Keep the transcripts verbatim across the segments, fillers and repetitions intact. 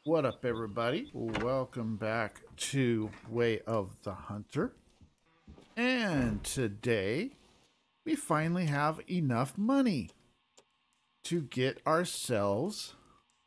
What up, everybody? Welcome back to Way of the Hunter. And today, we finally have enough money to get ourselves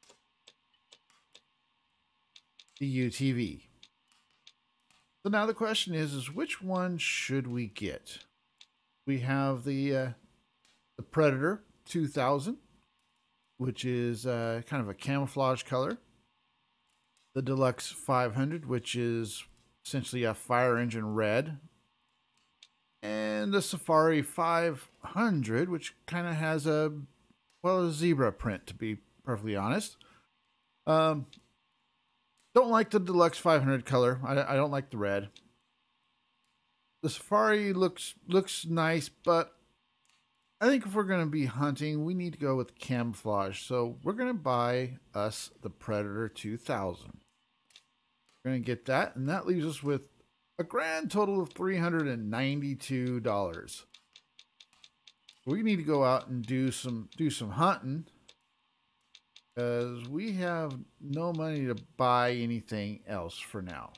the U T V. So now the question is, is which one should we get? We have the, uh, the Predator two thousand, which is uh, kind of a camouflage color. The Deluxe five hundred, which is essentially a fire engine red. And the Safari five hundred, which kind of has a, well, a zebra print, to be perfectly honest. Um, don't like the Deluxe five hundred color. I, I don't like the red. The Safari looks looks nice, but I think if we're going to be hunting, we need to go with camouflage. So we're going to buy us the Predator two thousand. We're going to get that, and that leaves us with a grand total of three hundred ninety-two dollars. We need to go out and do some do some hunting, because we have no money to buy anything else for now.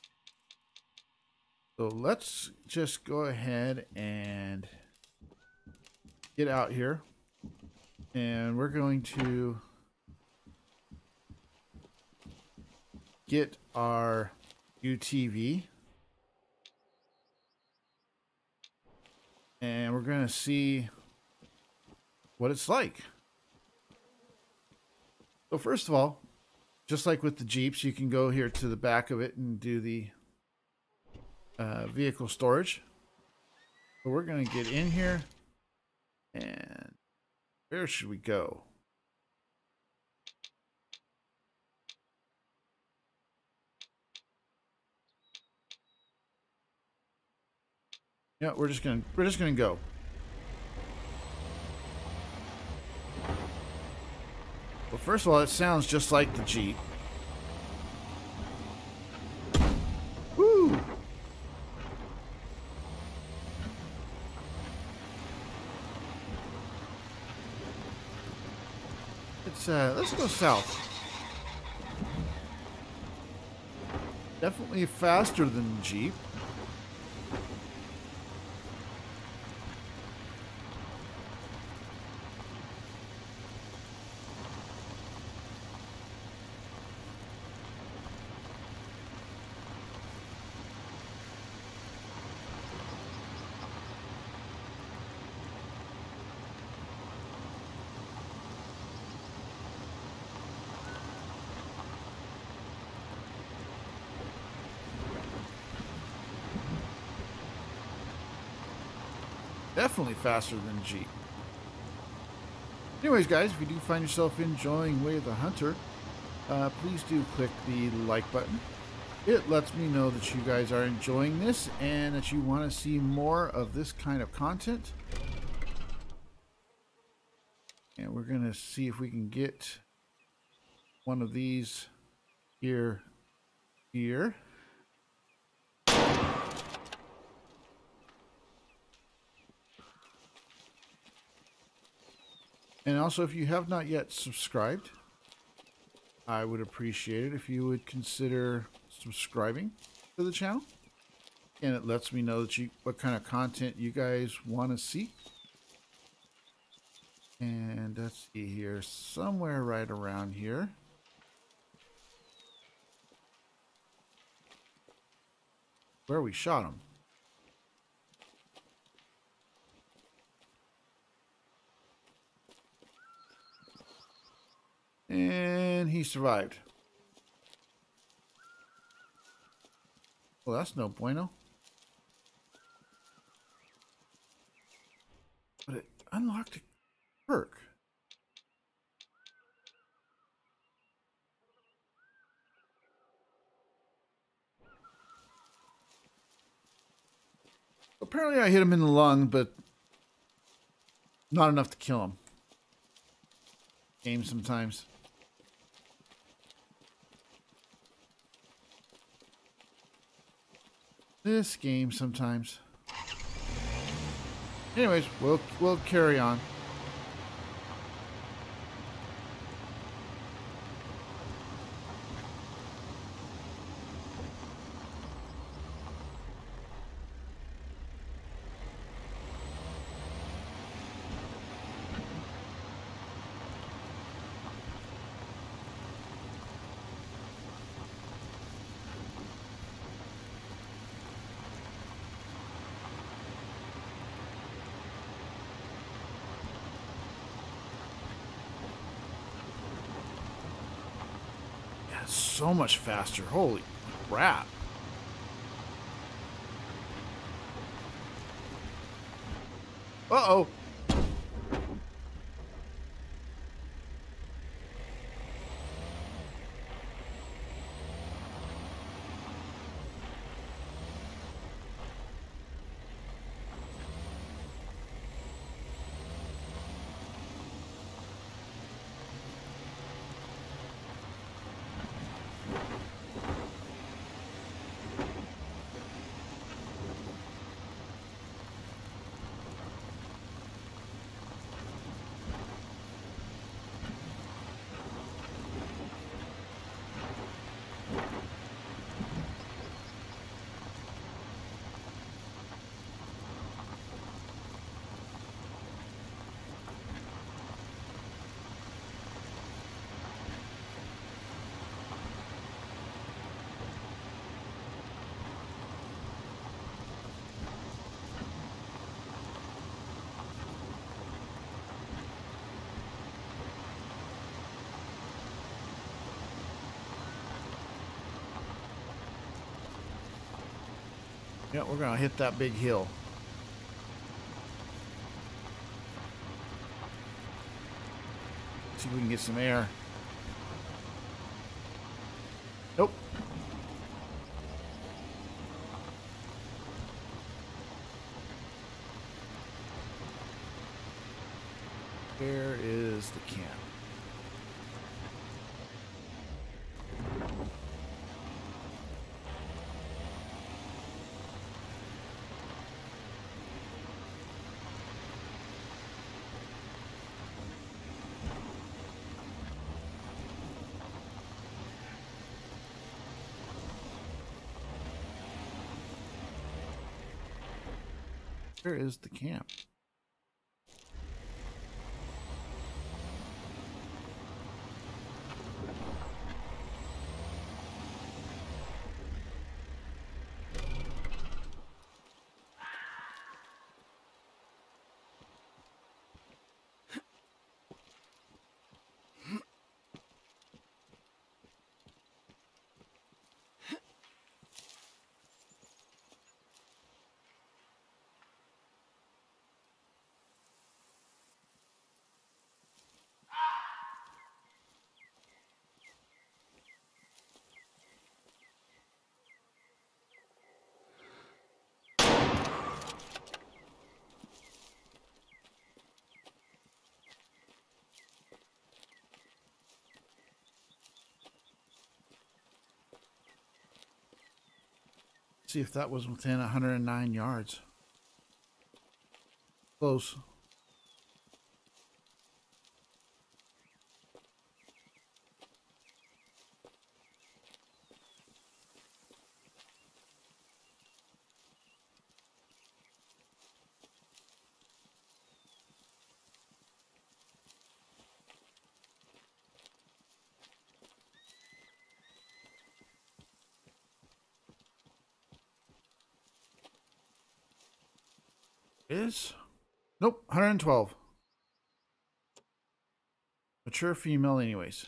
So let's just go ahead and get out here, and we're going to get our U T V, and we're going to see what it's like. So first of all, just like with the Jeeps, you can go here to the back of it and do the uh, vehicle storage. So we're going to get in here, and where should we go? Yeah, we're just gonna we're just gonna go. Well, first of all, it sounds just like the Jeep. Woo! It's uh, let's go south. Definitely faster than the Jeep. Definitely faster than Jeep. Anyways, guys, if you do find yourself enjoying Way of the Hunter, uh, please do click the like button. It lets me know that you guys are enjoying this and that you want to see more of this kind of content. And we're going to see if we can get one of these here, here. And also, if you have not yet subscribed, I would appreciate it if you would consider subscribing to the channel. And it lets me know that you what kind of content you guys want to see. And let's see here, somewhere right around here. Where we shot him. And he survived. Well, that's no bueno. But it unlocked a perk. Apparently I hit him in the lung, but not enough to kill him. Game sometimes. This game sometimes. Anyways, we'll we'll carry on. so much faster. Holy crap. Uh-oh. Yeah, we're gonna hit that big hill. See if we can get some air. Nope. Where is the camp? Where is the camp? See if that was within one hundred nine yards. Close. Is? Nope, one hundred twelve. Mature female anyways.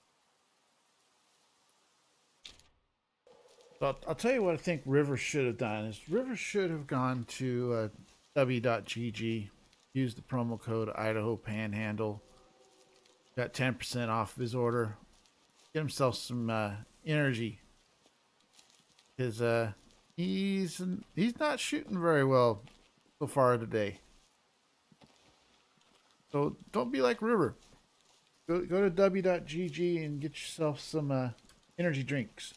So I'll, I'll tell you what I think River should have done is River should have gone to uh, w dot g g, used the promo code Idaho Panhandle, got ten percent off of his order, get himself some uh, energy. Because uh, he's, he's not shooting very well so far today. So don't be like River. Go, go to w dot g g and get yourself some uh, energy drinks.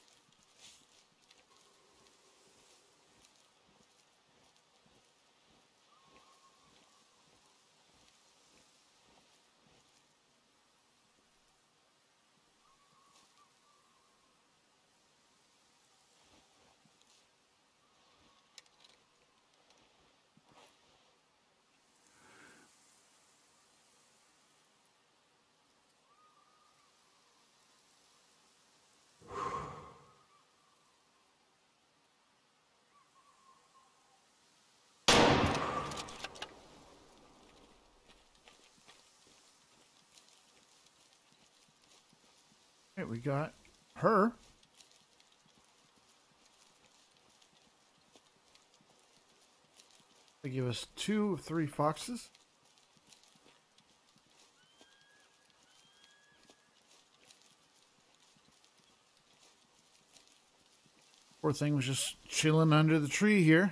All right, we got her. They give us two of three foxes. Poor thing was just chilling under the tree here.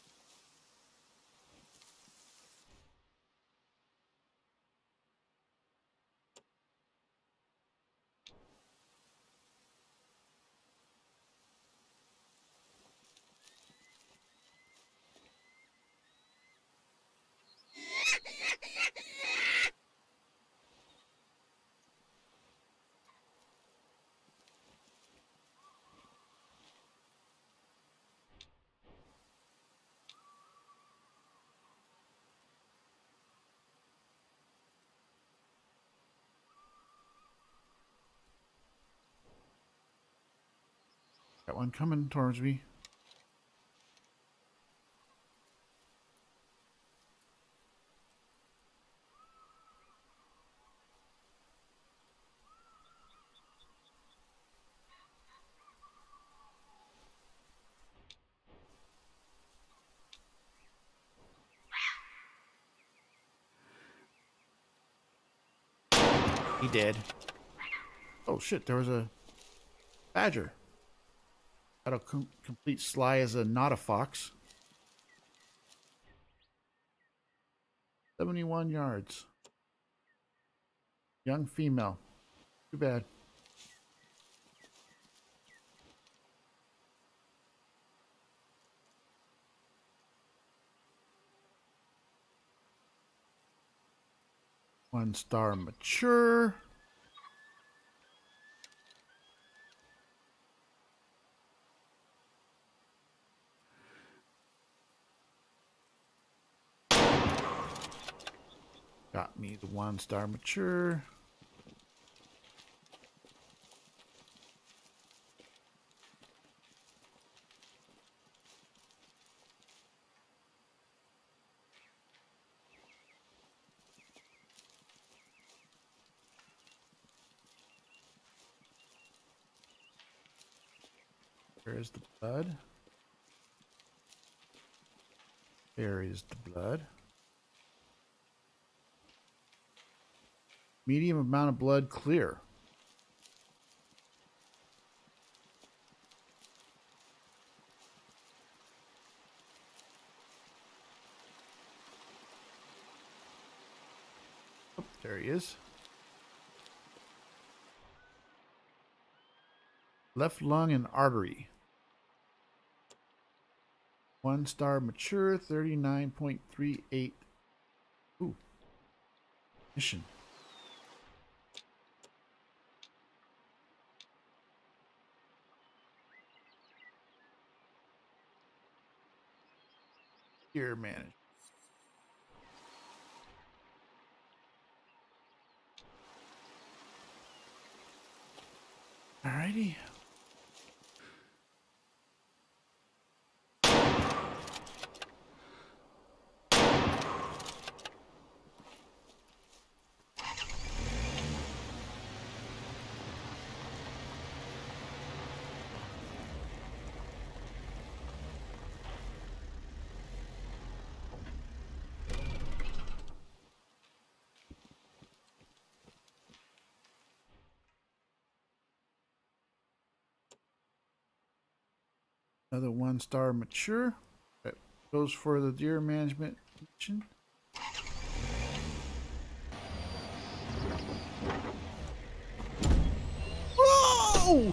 Got one coming towards me. He did. Oh shit, there was a badger. Got a com complete sly as a not a fox. seventy-one yards. Young female. Too bad. One star mature. Got me the one star mature. There's the blood. There is the blood. Medium amount of blood clear. Oh, there he is. Left lung and artery. One star mature, thirty-nine point three eight. Ooh. Mission. Here, manage. Alrighty. Another one star mature. That goes for the deer management mission. Whoa!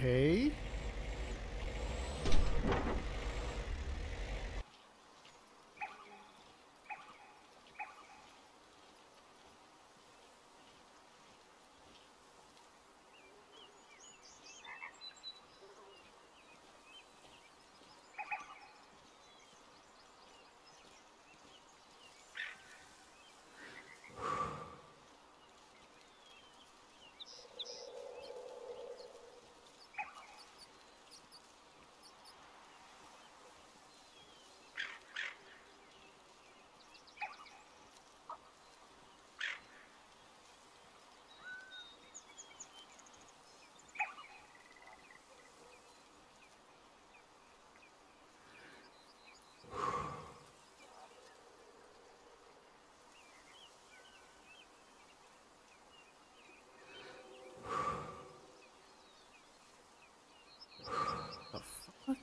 Okay. The fuck?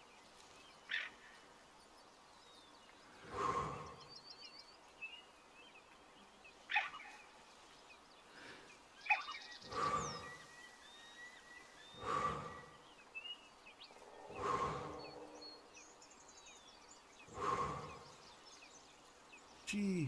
Gee.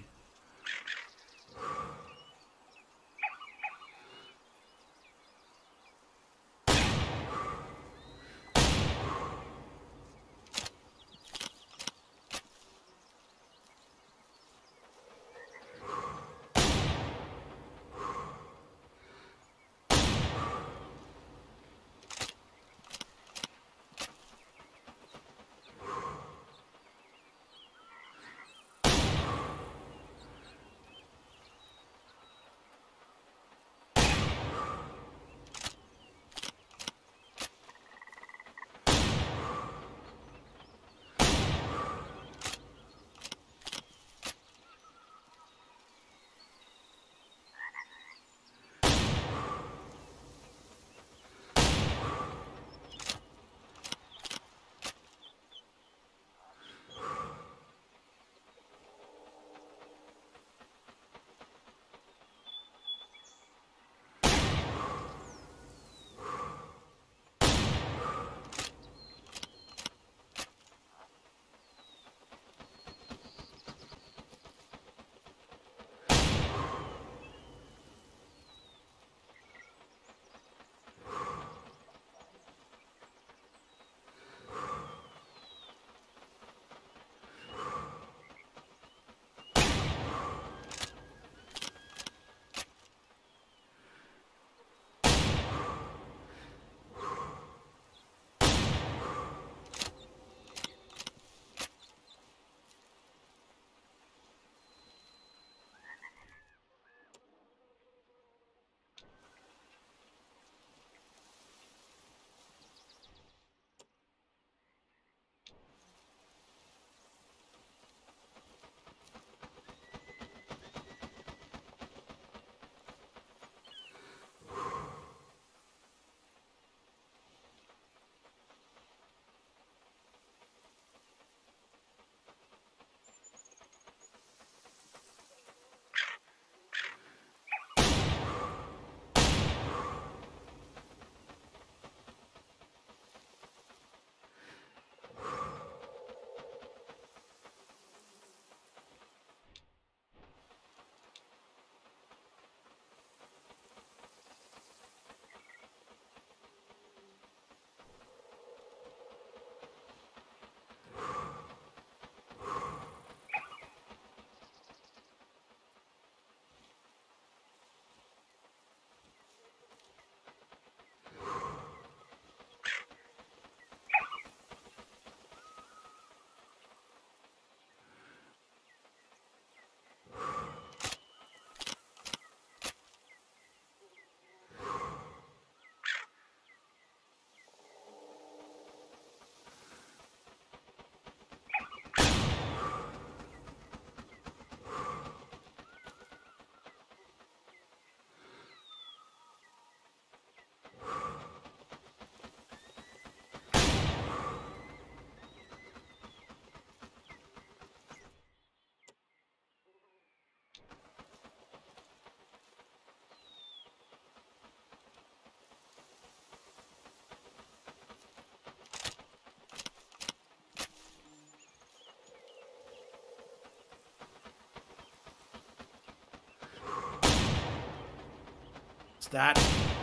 that.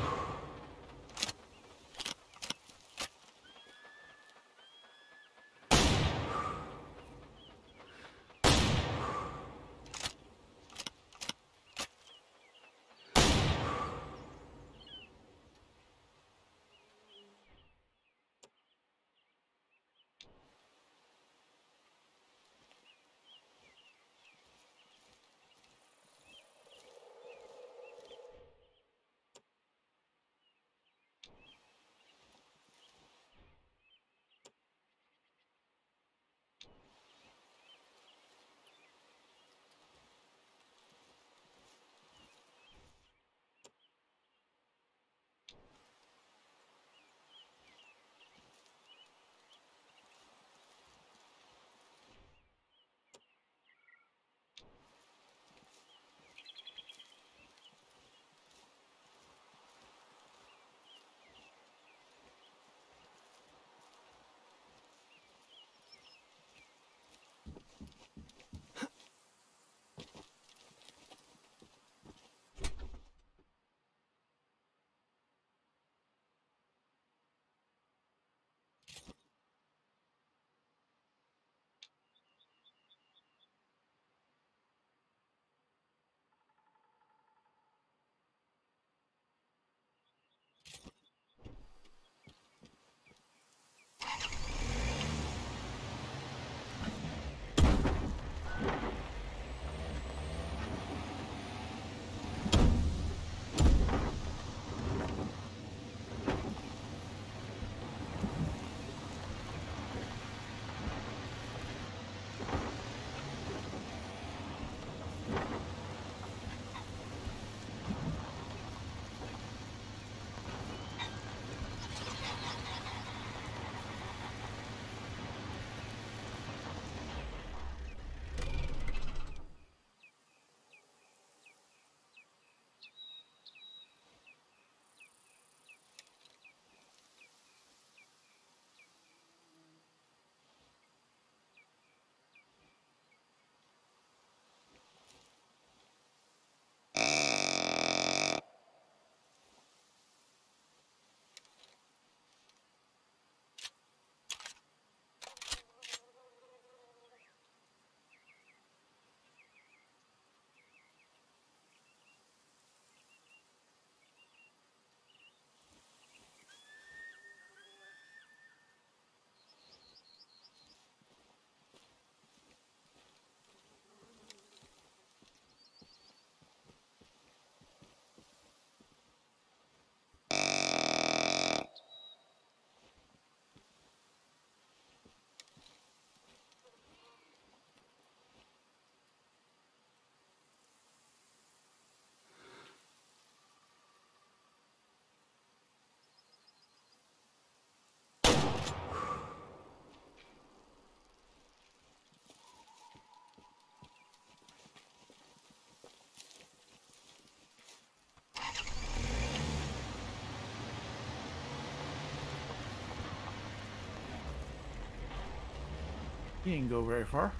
He didn't go very far.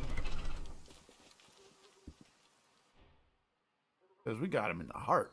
Because we got him in the heart.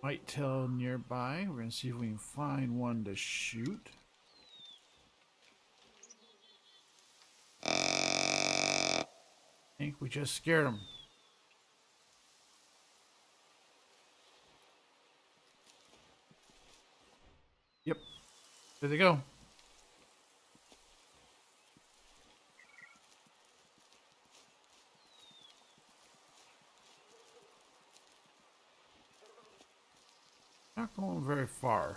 whitetail nearby. We're going to see if we can find one to shoot. I think we just scared him. Yep. There they go. Not going very far.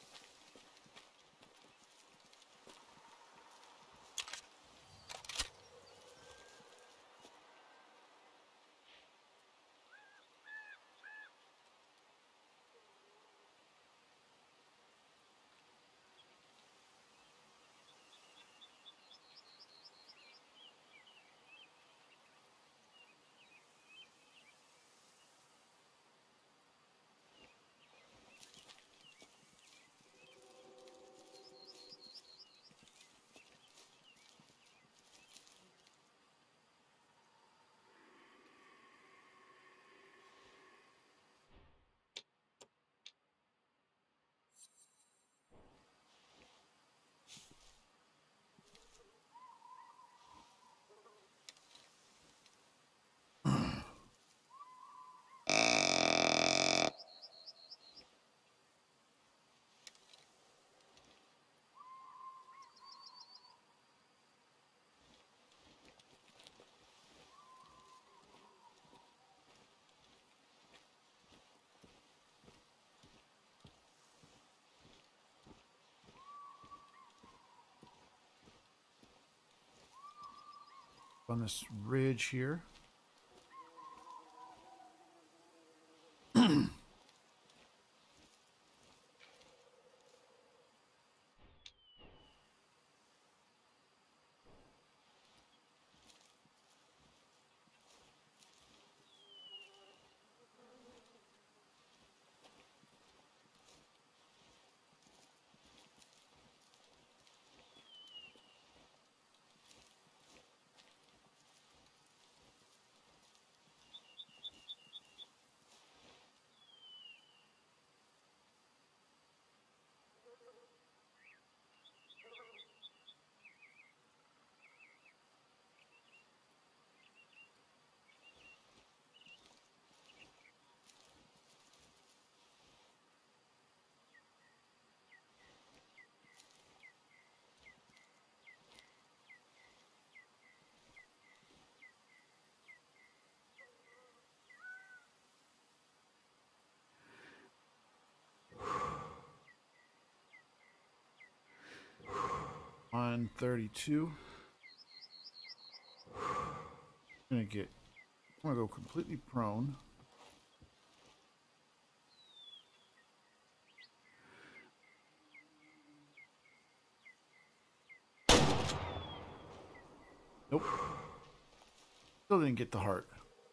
On this ridge here. On thirty-two. I'm gonna get I'm gonna go completely prone. Nope. Still didn't get the heart.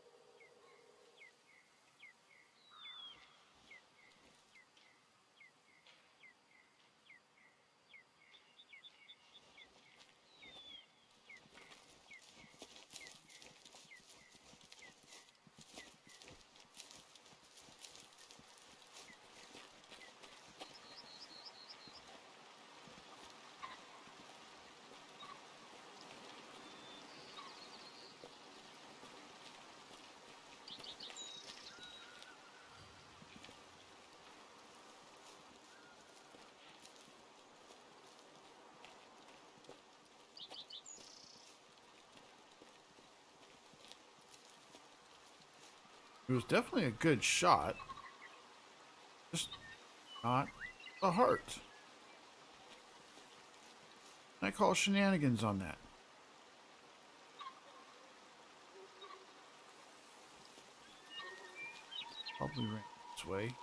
It was definitely a good shot. Just not a heart. I call shenanigans on that. Probably ran this way.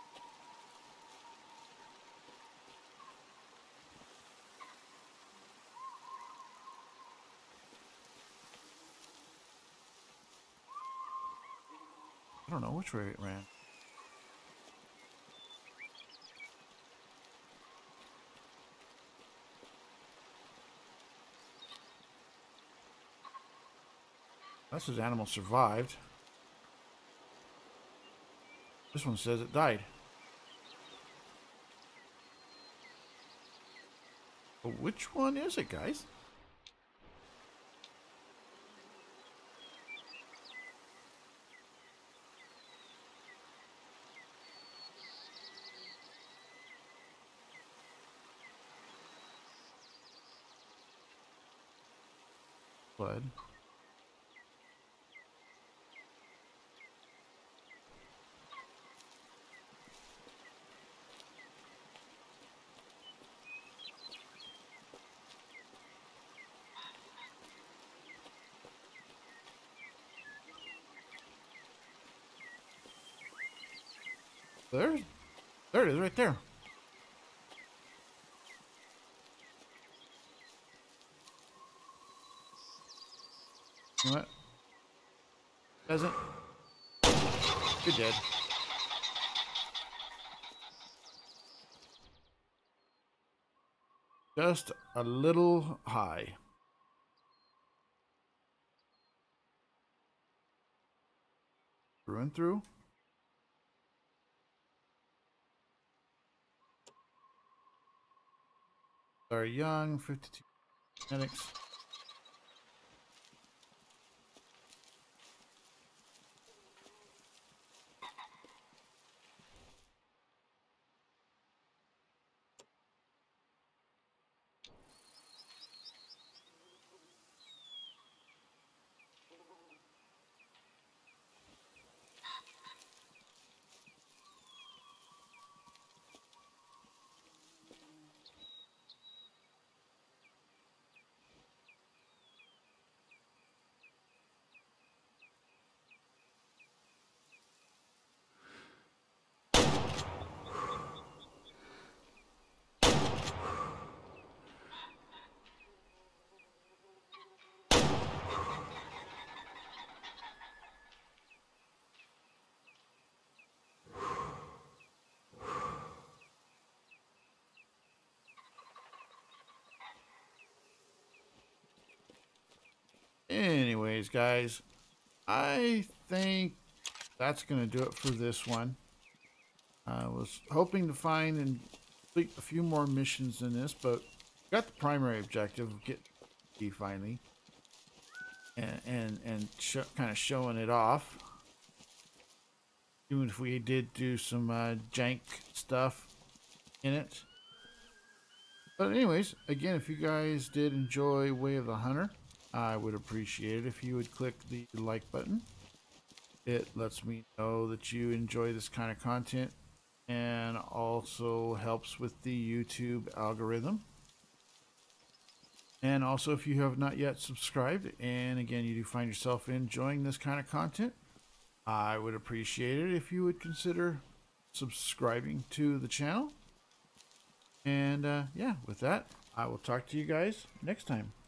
I don't know which way it ran. That's his animal survived. This one says it died. which one is it, guys? Blood. There, there it is, right there. You know what? Doesn't. You're dead. Just a little high. Through and through. Are young, fifty-two genetics. Anyways, guys, I think that's going to do it for this one. I was hoping to find and complete a few more missions in this, but got the primary objective of getting to finally and and, and sh kind of showing it off. Even if we did do some uh, jank stuff in it. But anyways, again, if you guys did enjoy Way of the Hunter, I would appreciate it if you would click the like button. It lets me know that you enjoy this kind of content and also helps with the YouTube algorithm. And also, if you have not yet subscribed, and again, you do find yourself enjoying this kind of content, I would appreciate it if you would consider subscribing to the channel. And uh, yeah, with that, I will talk to you guys next time.